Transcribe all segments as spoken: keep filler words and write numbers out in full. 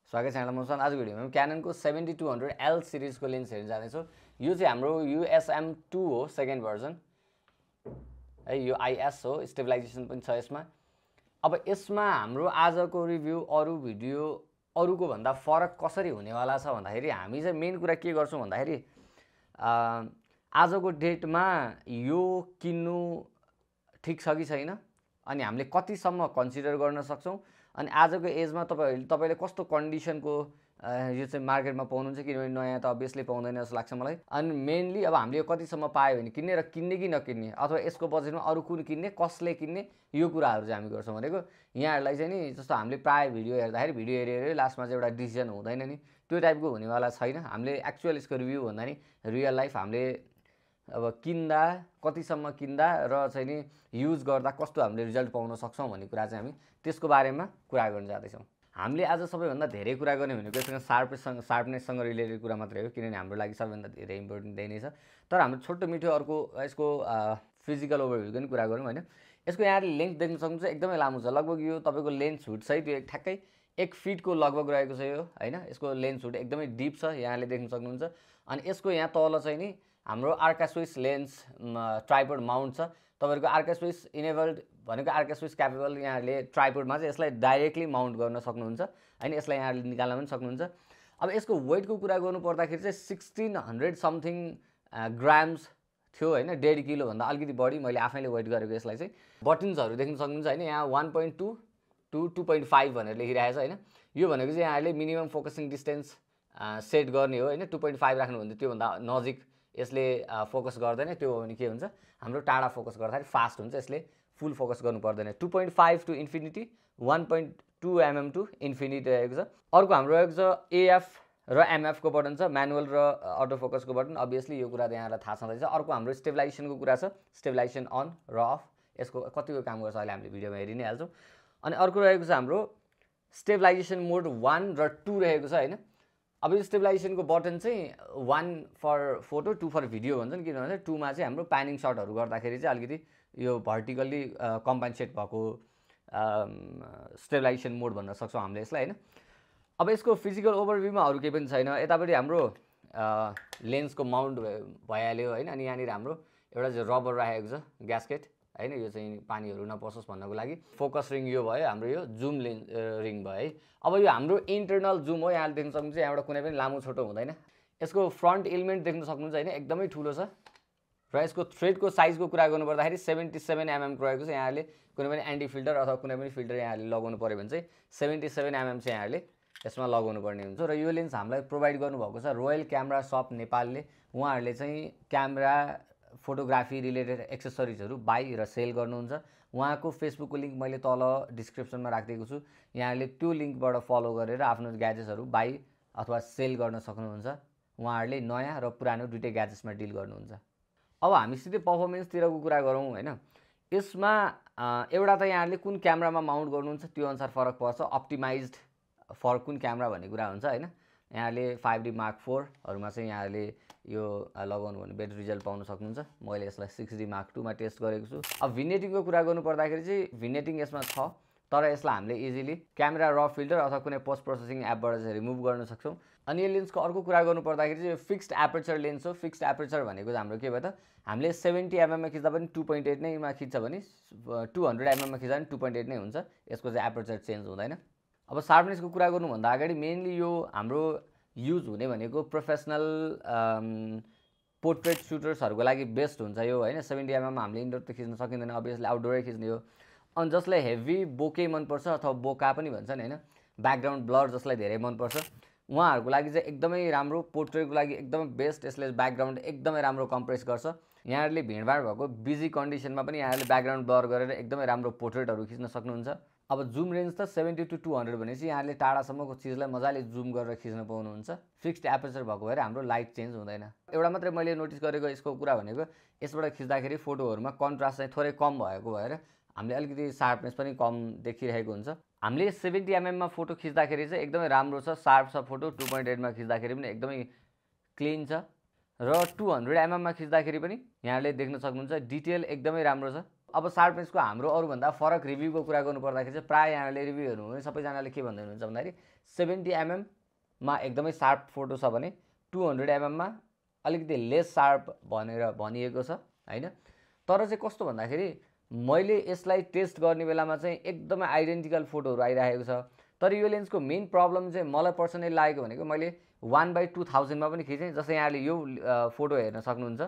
स्वागत छ यहाँलाई। म सुशान्त। आजको भिडियोमा क्याननको सेभेन्टी टू हन्ड्रेड एल सिरिजको लेन्स हेर्न जाँदैछौँ। यो चाहिँ हाम्रो युएसएम टू हो, सेकेन्ड भर्जन है। यो आइएस हो, स्टेबलाइजेसन पनि छ यसमा। अब यसमा हाम्रो आजको रिभ्यू अरू भिडियो अरूको भन्दा फरक कसरी हुनेवाला छ भन्दाखेरि हामी चाहिँ मेन कुरा के गर्छौँ भन्दाखेरि आजको डेटमा यो किन्नु ठिक छ कि छैन, अनि हामीले कतिसम्म कन्सिडर गर्न सक्छौँ, अनि आजको एजमा तपाईहरुले तपाईले कस्तो कन्डिसनको यो चाहिँ मार्केटमा पाउनुहुन्छ, किनभने नयाँ त अभियसली पाउँदैन जस्तो लाग्छ मलाई। अनि मेनली अब हामीले यो कतिसम्म पायो भने किन्ने र किन्ने कि नकिन्ने, अथवा यसको बजेटमा अरू कुन किन्ने, कसले किन्ने, यो कुराहरू चाहिँ हामी गर्छौँ भनेको। यहाँहरूलाई चाहिँ नि जस्तो हामीले प्राय भिडियो हेर्दाखेरि भिडियो हेरेर लास्टमा चाहिँ एउटा डिसिजन हुँदैन नि, त्यो टाइपको हुनेवाला छैन। हामीले एक्चुअल यसको रिभ्यू भन्दा नि रियल लाइफ हामीले अब किन्दा कतिसम्म किन्दा र चाहिँ नि युज गर्दा कस्तो हामीले रिजल्ट पाउन सक्छौँ भन्ने कुरा चाहिँ हामी त्यसको बारेमा कुरा गर्न जाँदैछौँ। हामीले आज सबैभन्दा धेरै कुरा गर्ने भनेको यससँग सार्पसँग सार्पनेससँग रिलेटेड कुरा मात्रै हो, किनभने हाम्रो लागि सबैभन्दा धेरै इम्पोर्टेन्ट त्यही नै छ। तर हाम्रो छोटो मिठो अर्को यसको फिजिकल ओभरभ्यूको नि कुरा गरौँ होइन। यसको यहाँले लेन्थ देख्न सक्नुहुन्छ, एकदमै लामो छ। लगभग यो तपाईँको लेन्थ हुड सहित यो ठ्याक्कै एक फिटको लगभग रहेको छ यो होइन। यसको लेन्थ हुड एकदमै डिप छ, यहाँले देख्न सक्नुहुन्छ। अनि यसको यहाँ तल चाहिँ नि हाम्रो Arca swiss lens tripod mount छ। तपाईहरुको आर्का स्विच इनेबल्ड भनेको आर्का स्विच क्यापेबल, यहाँहरूले ट्राइपोडमा चाहिँ यसलाई डाइरेक्टली माउन्ट गर्न सक्नुहुन्छ होइन। यसलाई यहाँले निकाल्न पनि सक्नुहुन्छ। अब यसको वेटको कुरा गर्नु पर्दाखेरि चाहिँ सिक्सटिन हन्ड्रेड समथिङ ग्राम्स थियो होइन, डेढ किलोभन्दा अलिकति बढी मैले आफैले वेट गरेको यसलाई चाहिँ। बटन्सहरू देख्न सक्नुहुन्छ होइन, यहाँ one point two two two point five भनेर लेखिरहेको छ होइन। यो भनेको चाहिँ यहाँहरूले मिनिमम फोकसिङ डिस्टेन्स सेट गर्ने हो होइन। टू पोइन्ट फाइभ राख्नु भने त्योभन्दा नजिक यसले फोकस गर्दैन। त्यो हो भने के हुन्छ, हाम्रो टाढा फोकस गर्दाखेरि फास्ट हुन्छ, यसले फुल फोकस गर्नु पर्दैन। Two point five to infinity, one point two mm to infinity रहेको छ। अर्को हाम्रो रहेको छ एएफ र एमएफको बटन छ, म्यानुअल र अटो फोकसको बटन। अभियसली यो कुरा त यहाँलाई थाहा छँदैछ। अर्को हाम्रो स्टेबलाइजेसनको कुरा छ, स्टेबलाइजेसन अन र अफ, यसको कतिको काम गर्छ अहिले हामीले भिडियोमा हेरि नै हाल्छौँ। अनि अर्को रहेको छ हाम्रो स्टेबलाइजेसन मोड वान र टू रहेको छ होइन। अब यो स्टेबलाइजेसनको बटन चाहिँ one for photo, two for video भन्छन्, किनभने टूमा चाहिँ हाम्रो प्यानिङ सटहरू गर्दाखेरि चाहिँ अलिकति यो भर्टिकल्ली कम्पेन्सेट भएको स्टेबलाइजेसन मोड भन्न सक्छौँ हामीले यसलाई होइन। अब यसको फिजिकल ओभरभ्यूमा अरू केही पनि छैन। यतापट्टि हाम्रो लेन्सको माउन्ट भइहाल्यो होइन। अनि यहाँनिर हाम्रो एउटा चाहिँ रबर राखेको छ, ग्यास्केट होइन। यो चाहिँ पानीहरू नपसोस् भन्नको लागि। फोकस रिङ यो भयो, हाम्रो यो जुम लेन्स रिङ भयो है। अब यो हाम्रो इन्टरनल जुम हो, यहाँले देख्न सक्नुहुन्छ। यहाँबाट कुनै पनि लामो छोटो हुँदैन। यसको फ्रन्ट एलिमेन्ट देख्न सक्नुहुन्छ होइन, एकदमै ठुलो छ। र यसको थ्रेडको साइजको कुरा गर्नु पर्दाखेरि सेभेन्टी सेभेन एमएमको रहेको छ। यहाँले कुनै पनि एन्टी फिल्टर अथवा कुनै पनि फिल्टर यहाँले लगाउनु पऱ्यो भने चाहिँ सेभेन्टी सेभेन एमएम चाहिँ यहाँले यसमा लगाउनु पर्ने हुन्छ। र यो लेन्स हामीलाई प्रोभाइड गर्नुभएको छ रोयल क्यामेरा सप नेपालले। उहाँहरूले चाहिँ क्यामेरा फोटोग्राफी रिलेटेड एक्सेसरिजहरू बाई र सेल गर्नुहुन्छ। उहाँको फेसबुकको लिङ्क मैले तल डिस्क्रिप्सनमा राखिदिएको छु। यहाँले त्यो लिङ्कबाट फलो गरेर आफ्नो ग्याजेट्सहरू बाई अथवा सेल गर्न सक्नुहुन्छ। उहाँहरूले नयाँ र पुरानो दुइटै ग्याजेट्समा डिल गर्नुहुन्छ। अब हामी सिधै पर्फर्मेन्सतिरको कुरा गरौँ होइन। यसमा एउटा त यहाँहरूले कुन क्यामेरामा माउन्ट गर्नुहुन्छ त्यो अनुसार फरक पर्छ। अप्टिमाइज्ड फर कुन क्यामेरा भन्ने कुरा हुन्छ होइन। यहाँले फाइभ डी मार्क फोरहरूमा चाहिँ यहाँले यो लगाउनु भने बेटर रिजल्ट पाउन सक्नुहुन्छ। मैले यसलाई सिक्स डी मार्क टूमा टेस्ट गरेको छु। अब भिनेटिङको कुरा गर्नु पर्दाखेरि चाहिँ भिनेटिङ यसमा छ, तर यसलाई हामीले इजिली क्यामेरा र फिल्टर अथवा कुनै पोस्ट प्रोसेसिङ एपबाट चाहिँ रिमुभ गर्न सक्छौँ। अनि यो लेन्सको अर्को कुरा गर्नु पर्दाखेरि चाहिँ फिक्स्ड एपर्चर लेन्स हो। फिक्स्ड एपर्चर भनेको चाहिँ हाम्रो के भयो त, हामीले सेभेन्टी एमएममा खिच्दा पनि टू पोइन्ट एट नैमा खिच्छ भने टू हन्ड्रेड एमएममा खिच्दा पनि टू पोइन्ट एट नै हुन्छ। यसको चाहिँ एपर्चर चेन्ज हुँदैन। अब सार्पनेसको कुरा गर्नुभन्दा अगाडि मेनली यो हाम्रो युज हुने भनेको प्रोफेसनल पोर्ट्रेट सुटर्सहरूको लागि बेस्ट हुन्छ यो होइन। सेभेन्टी एमएममा हामीले इन्डोर त खिच्न सकिँदैन, अभियसली आउटडोरै खिच्ने हो। अनि जसलाई हेभी बोके मनपर्छ अथवा बोका पनि भन्छन् होइन, ब्याकग्राउन्ड ब्लर जसलाई धेरै मनपर्छ, उहाँहरूको लागि चाहिँ एकदमै राम्रो, पोर्ट्रेटको लागि एकदमै बेस्ट। यसले ब्याकग्राउन्ड एकदमै राम्रो कम्प्रेस गर्छ। यहाँहरूले भिडभाड भएको बिजी कन्डिसनमा पनि यहाँहरूले ब्याकग्राउन्ड ब्लर गरेर एकदमै राम्रो पोर्ट्रेटहरू खिच्न सक्नुहुन्छ। अब जुम रेन्ज त सेभेन्टी टू टू हन्ड्रेड भनेपछि यहाँले टाढासम्मको चिजलाई मजाले जुम गरेर खिच्न पाउनुहुन्छ। फिक्स्ड एपर्चर भएको भएर हाम्रो लाइट चेन्ज हुँदैन। एउटा मात्रै मैले नोटिस गरेको यसको कुरा भनेको यसबाट खिच्दाखेरि फोटोहरूमा कन्ट्रास्ट चाहिँ थोरै कम भएको भएर हामीले अलिकति सार्पनेस पनि कम देखिरहेको हुन्छ। हामीले सेभेन्टी एमएममा फोटो खिच्दाखेरि चाहिँ एकदमै राम्रो छ, सार्प छ फोटो। टू पोइन्ट एटमा खिच्दाखेरि पनि एकदमै क्लिन छ। र टू हन्ड्रेड एमएममा खिच्दाखेरि पनि यहाँले देख्न सक्नुहुन्छ डिटेल एकदमै राम्रो छ। अब सार्पनेसको हाम्रो अरूभन्दा फरक रिभ्यूको कुरा गर्नु पर्दाखेरि चाहिँ प्रायः यहाँले रिभ्यू हेर्नु भने सबैजनाले के भन्दै हुनुहुन्छ भन्दाखेरि सेभेन्टी एमएममा एकदमै सार्प फोटो छ भने टू हन्ड्रेड एमएममा अलिकति लेस सार्प भनेर भनिएको छ होइन। तर चाहिँ कस्तो भन्दाखेरि मैले यसलाई टेस्ट गर्ने बेलामा चाहिँ एकदमै आइडेन्टिकल फोटोहरू आइरहेको छ। तर यो लेन्सको मेन प्रब्लम चाहिँ मलाई पर्सनली लागेको भनेको मैले वान बाई टू थाउजन्डमा पनि खिचेँ। जस्तै यहाँले यो फोटो हेर्न सक्नुहुन्छ,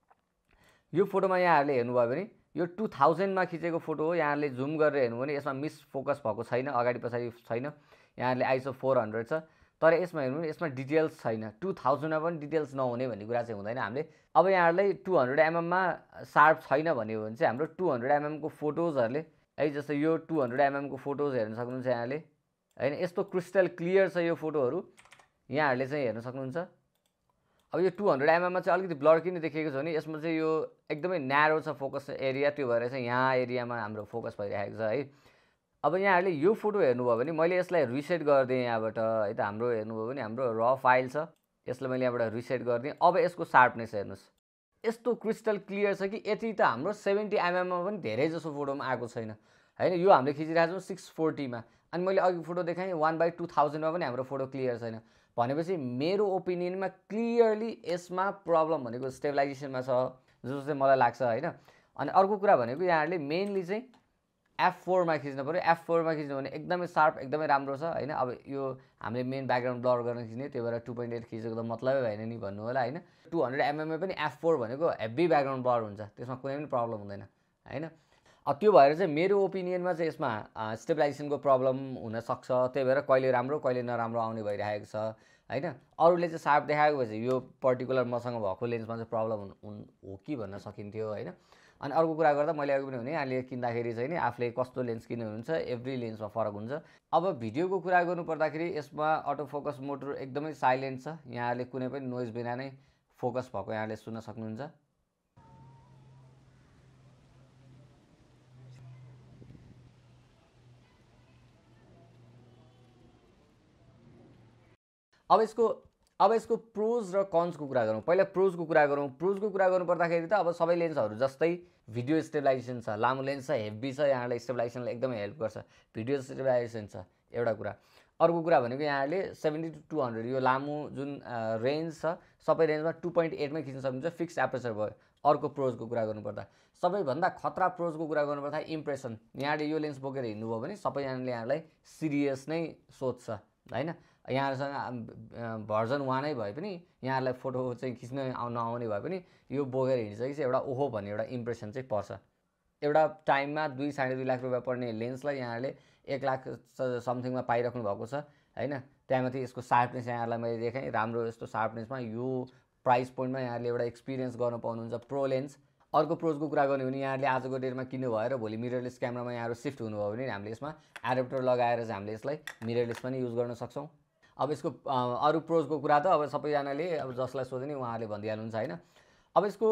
यो फोटोमा यहाँहरूले हेर्नुभयो भने यो टू थाउजन्डमा खिचेको फोटो हो। यहाँहरूले जुम गरेर हेर्नु भने यसमा मिस फोकस भएको छैन, अगाडि पछाडि छैन। यहाँहरूले आइसो फोर हन्ड्रेड छ, तर यसमा हेर्नु भने यसमा डिटेल्स छैन। टू थाउजन्डमा पनि डिटेल्स नहुने भन्ने कुरा चाहिँ हुँदैन हामीले। अब यहाँहरूलाई टू हन्ड्रेड एमएममा सार्प छैन भन्यो भने चाहिँ हाम्रो टू हन्ड्रेड एमएमको फोटोजहरूले है, जस्तै यो टू हन्ड्रेड एमएमको फोटोज हेर्न सक्नुहुन्छ यहाँले होइन। यस्तो क्रिस्टल क्लियर छ यो फोटोहरू, यहाँहरूले चाहिँ हेर्न सक्नुहुन्छ। अब यो टू हन्ड्रेड एमएममा चाहिँ अलिकति ब्लर किन देखिएको छ भने यसमा चाहिँ यो एकदमै न्यारो छ फोकस एरिया, त्यो भएर चाहिँ यहाँ एरियामा हाम्रो फोकस भइरहेको छ है। अब यहाँहरूले यो फोटो हेर्नुभयो भने मैले यसलाई रिसेट गरिदिएँ यहाँबाट है त। हाम्रो हेर्नुभयो भने हाम्रो र फाइल छ, यसलाई मैले यहाँबाट रिसेट गरिदिएँ। अब यसको सार्पनेस हेर्नुहोस्, यस्तो क्रिस्टल क्लियर छ कि यति त हाम्रो सेभेन्टी एमएममा पनि धेरै जसो फोटोमा आएको छैन होइन। यो हामीले खिचिरहेको छौँ सिक्स फोर्टीमा, अनि मैले अघि फोटो देखाएँ वान बाई टू थाउजन्डमा पनि हाम्रो फोटो क्लियर छैन भनेपछि मेरो ओपिनियनमा क्लियरली यसमा प्रब्लम भनेको स्टेबलाइजेसनमा छ जस्तो चाहिँ मलाई लाग्छ होइन। अनि अर्को कुरा भनेको यहाँहरूले मेनली चाहिँ एफ फोरमा खिच्नु पऱ्यो। एफ फोरमा खिच्नु भने एकदमै सार्प एकदमै राम्रो छ होइन। अब यो हामीले मेन ब्याकग्राउन्ड ब्लर गर्न खिच्ने, त्यही भएर टू पोइन्ट एट खिचेको त मतलबै भएन नि भन्नु होला होइन। टू हन्ड्रेड एमएममा पनि एफ फोर भनेको हेभी ब्याकग्राउन्ड ब्लर हुन्छ, त्यसमा कुनै पनि प्रब्लम हुँदैन होइन। अब त्यो भएर चाहिँ मेरो ओपिनियनमा चाहिँ यसमा स्टेबलाइजेसनको प्रब्लम हुनसक्छ, त्यही भएर कहिले राम्रो कहिले नराम्रो आउने भइरहेको छ होइन। अरूले चाहिँ सार्प देखाएको भए चाहिँ यो पर्टिकुलर मसँग भएको लेन्समा चाहिँ प्रब्लम हो कि भन्न सकिन्थ्यो होइन। अनि अर्को कुरा गर्दा मैले अघि पनि भने यहाँले किन्दाखेरि चाहिँ नि आफूले कस्तो लेन्स किन्नुहुन्छ एभ्री लेन्समा फरक हुन्छ। अब भिडियोको कुरा गर्नु पर्दाखेरि यसमा अटो फोकस मोटर एकदमै साइलेन्ट छ, यहाँले कुनै पनि नोइज बिना नै फोकस भएको यहाँले सुन्न सक्नुहुन्छ। अब यसको अब यसको प्रोज र कन्सको कुरा गरौँ। पहिला प्रोजको कुरा गरौँ। प्रोजको कुरा गर्नु पर्दाखेरि त अब सबै लेन्सहरू जस्तै भिडियो स्टेबलाइजेसन छ, लामो लेन्स छ, हेभी छ, यहाँलाई स्टेबलाइजेसनले एकदमै हेल्प गर्छ। भिडियो स्टेबलाइजेसन छ एउटा कुरा। अर्को कुरा भनेको यहाँले सेभेन्टी टू टू हन्ड्रेड यो लामो जुन रेन्ज छ सबै रेन्जमा टू पोइन्ट एटमै खिच्न सक्नुहुन्छ, फिक्स एपर्चर भयो। अर्को प्रोजको कुरा गर्नुपर्दा सबैभन्दा खतरा प्रोजको कुरा गर्नुपर्दा इम्प्रेसन। यहाँले यो लेन्स बोकेर हिँड्नुभयो भने सबैजनाले यहाँलाई सिरियस नै सोध्छ होइन। यहाँसँग भर्जन वानै भए पनि यहाँहरूलाई फोटो चाहिँ खिच्न नआउने भए पनि यो बोकेर हिँडिसकेपछि एउटा ओहो भन्ने एउटा इम्प्रेसन चाहिँ पर्छ। एउटा टाइममा दुई साढे दुई लाख रुपियाँ पर्ने लेन्सलाई यहाँहरूले एक लाख समथिङमा पाइराख्नु भएको छ होइन। त्यहाँमाथि यसको सार्पनेस यहाँहरूलाई मैले देखाएँ, राम्रो यस्तो सार्पनेसमा यो प्राइस पोइन्टमा यहाँहरूले एउटा एक्सपिरियन्स गर्न पाउनुहुन्छ प्रो लेन्स। अर्को प्रोजको कुरा गर्ने भने यहाँले आजको डेटमा किन्नु भएर भोलि मिररलेस क्यामेरामा यहाँहरू सिफ्ट हुनुभयो भने हामीले यसमा एडाप्टर लगाएर चाहिँ हामीले यसलाई मिररलेस पनि युज गर्न सक्छौँ। अब यसको अरू प्रोजको कुरा त अब सबैजनाले अब जसलाई सोधे नि उहाँहरूले भनिदिइहाल्नुहुन्छ होइन। अब यसको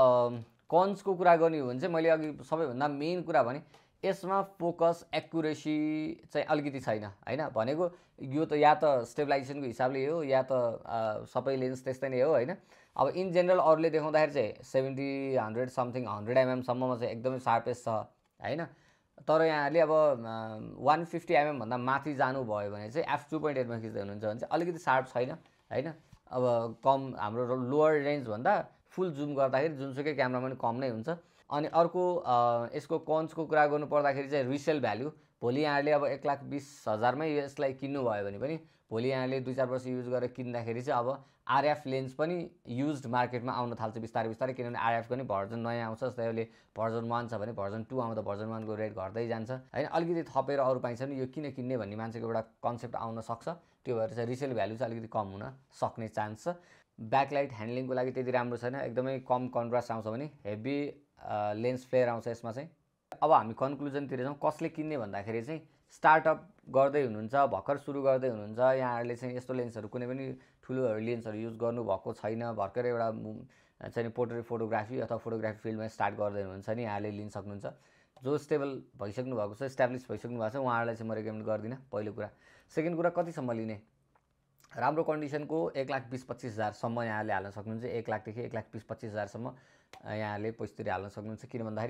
कन्सको कुरा गर्ने हो भने चाहिँ मैले अघि सबैभन्दा मेन कुरा भने यसमा फोकस एक्युरेसी चाहिँ अलिकति छैन होइन। भनेको यो त या त स्टेबलाइजेसनको हिसाबले हो या त सबै लेन्स त्यस्तै नै हो होइन। अब इन जेनरल अरूले देखाउँदाखेरि चाहिँ सेभेन्टी हन्ड्रेड समथिङ हन्ड्रेड एमएमसम्ममा चाहिँ एकदमै सार्पेस्ट छ होइन। तर यहाँहरूले अब वान फिफ्टी एमएमभन्दा माथि जानुभयो भने चाहिँ एफ टू पोइन्ट एटमा खिच्दै हुनुहुन्छ भने चाहिँ अलिकति सार्प छैन होइन। अब कम हाम्रो लोवर रेन्जभन्दा फुल जुम गर्दाखेरि जुनसुकै क्यामेरामा पनि कम नै हुन्छ। अनि अर्को यसको कन्सको कुरा गर्नु पर्दाखेरि चाहिँ रिसेल भ्याल्यु। भोलि यहाँहरूले अब एक लाख बिस हजारमै यसलाई किन्नुभयो भने पनि भोलि यहाँले दुई चार वर्ष युज गरेर किन्दाखेरि चाहिँ अब आरएफ लेन्स पनि युज्ड मार्केटमा आउन थाल्छ बिस्तारै बिस्तारै, किनभने आरएफको पनि भर्जन नयाँ आउँछ। जस्तै अहिले भर्जन वान छ भने भर्जन टू आउँदा भर्जन वानको रेट घट्दै जान्छ होइन। अलिकति थपेर अरू पाइन्छ भने यो किन किन्ने भन्ने मान्छेको एउटा कन्सेप्ट आउन सक्छ, त्यो भएर चाहिँ रिसेल भ्यालु चाहिँ अलिकति कम हुन सक्ने चान्स छ। ब्याकलाइट ह्यान्डलिङको लागि त्यति राम्रो छैन, एकदमै कम कन्ट्रास्ट आउँछ भने हेभी लेन्स फ्लेयर आउँछ यसमा चाहिँ। अब हामी कन्क्लुजनतिर जाउँ। कसले किन्ने भन्दाखेरि चाहिँ स्टार्टअप गर्दै हुनुहुन्छ, भर्खर सुरु गर्दै हुनुहुन्छ, यहाँहरूले चाहिँ यस्तो लेन्सहरू कुनै पनि ठुलो लेन्सहरू युज गर्नुभएको छैन, भर्खरै एउटा चाहिँ पोर्ट्रेट फोटोग्राफी अथवा फोटोग्राफी फिल्डमा स्टार्ट गर्दै हुनुहुन्छ नि यहाँले लिन सक्नुहुन्छ। जो स्टेबल भइसक्नु भएको छ, इस्टाब्लिस भइसक्नु भएको छ उहाँहरूलाई चाहिँ म रेकमेन्ड गर्दिनँ पहिलो कुरा। सेकेन्ड कुरा कतिसम्म लिने, राम्रो कन्डिसनको एक लाख बिस पच्चिस हजारसम्म यहाँले हाल्न सक्नुहुन्छ। एक लाखदेखि एक लाख बिस पच्चिस हजारसम्म यहाँले पैसा तिरेर हाल्न सक्नुहुन्छ। किन भन्दाखेरि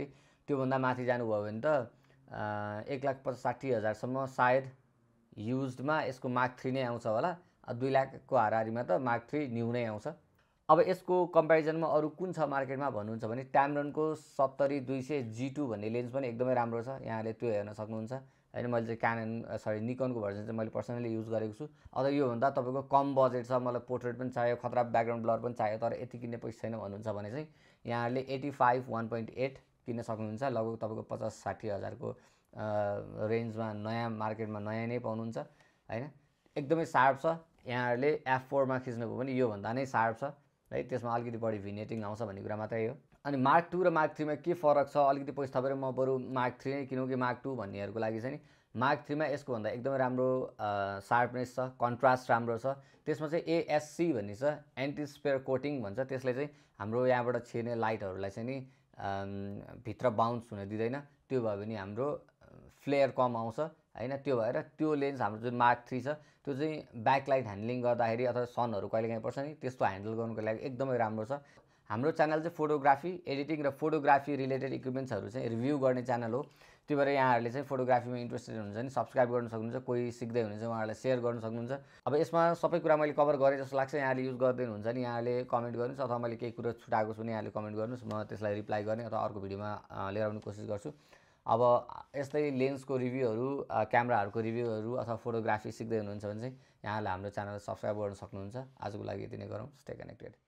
त्योभन्दा माथि जानुभयो भने त एक लाख पचास साठी हजारसम्म सायद युजडमा यसको मार्क थ्री नै आउँछ होला। दुई लाखको हाराहारीमा त मार्क थ्री न्यू नै आउँछ। अब यसको कम्पेरिजनमा अरू कुन छ मार्केटमा भन्नुहुन्छ भने ट्यामरनको सत्तरी दुई सय जी टू भन्ने लेन्स पनि एकदमै राम्रो छ, यहाँले त्यो हेर्न सक्नुहुन्छ होइन। मैले चाहिँ क्यानन सरी निकनको भर्जन चाहिँ मैले पर्सनली युज गरेको छु। अझ योभन्दा तपाईँको कम बजेट छ, मलाई पोर्ट्रेट पनि चाहियो, खतरा ब्याकग्राउन्ड ब्लर पनि चाहियो, तर यति किन्ने पैसा छैन भन्नुहुन्छ भने चाहिँ यहाँहरूले eighty five one point eight किन्न सक्नुहुन्छ। लगभग तपाईँको पचास साठी हजारको रेन्जमा नयाँ मार्केटमा नयाँ नै पाउनुहुन्छ होइन। एकदमै सार्प छ, यहाँहरूले एफ फोरमा खिच्नुभयो भने योभन्दा नै सार्प छ है, त्यसमा अलिकति बढी भिनेटिङ आउँछ भन्ने कुरा मात्रै हो। अनि मार्क टू र मार्क थ्रीमा के फरक छ, अलिकति पैसा थपेर म बरु मार्क थ्री नै किनौँ कि मार्क टू भन्नेहरूको लागि चाहिँ नि मार्क थ्रीमा यसको भन्दा एकदमै राम्रो सार्पनेस छ, कन्ट्रास्ट राम्रो छ। त्यसमा चाहिँ एएससी भन्ने छ, एन्टी स्पेयर कोटिङ भन्छ, त्यसले चाहिँ हाम्रो यहाँबाट छिर्ने लाइटहरूलाई चाहिँ नि भित्र बााउन्स हुन दिँदैन। त्यो भयो भने हाम्रो फ्लेयर कम आउँछ होइन। त्यो भएर त्यो लेन्स हाम्रो जुन मार्क थ्री छ त्यो चाहिँ ब्याकलाइट ह्यान्डलिङ गर्दाखेरि अथवा सनहरू कहिले काहीँ पर्छ नि त्यस्तो ह्यान्डल गर्नुको लागि एकदमै राम्रो छ। हाम्रो च्यानल चाहिँ फोटोग्राफी एडिटिङ र फोटोग्राफी रिलेटेड इक्विपमेन्ट्सहरू चाहिँ रिभ्यू गर्ने च्यानल हो। त्यो भएर यहाँहरूले चाहिँ फोटोग्राफीमा इन्ट्रेस्टेड हुनुहुन्छ भने सब्सक्राइब गर्न सक्नुहुन्छ, कोही सिक्दै हुनुहुन्छ उहाँहरूलाई सेयर गर्न सक्नुहुन्छ। अब यसमा सबै कुरा मैले कभर गरेँ जस्तो लाग्छ, यहाँले युज गर्दै हुनुहुन्छ नि यहाँले कमेन्ट गर्नुहोस्, अथवा मैले केही कुरो छुटाएको छु भने यहाँले कमेन्ट गर्नुहोस्, म त्यसलाई रिप्लाई गर्ने अथवा अर्को भिडियोमा लिएर आउने कोसिस गर्छु। अब यस्तै लेन्सको रिभ्यूहरू, क्यामेराहरूको रिभ्यूहरू अथवा फोटोग्राफी सिक्दै हुनुहुन्छ भने चाहिँ यहाँले हाम्रो च्यानल सब्सक्राइब गर्न सक्नुहुन्छ। आजको लागि यति नै गरौँ, स्टे कनेक्टेड।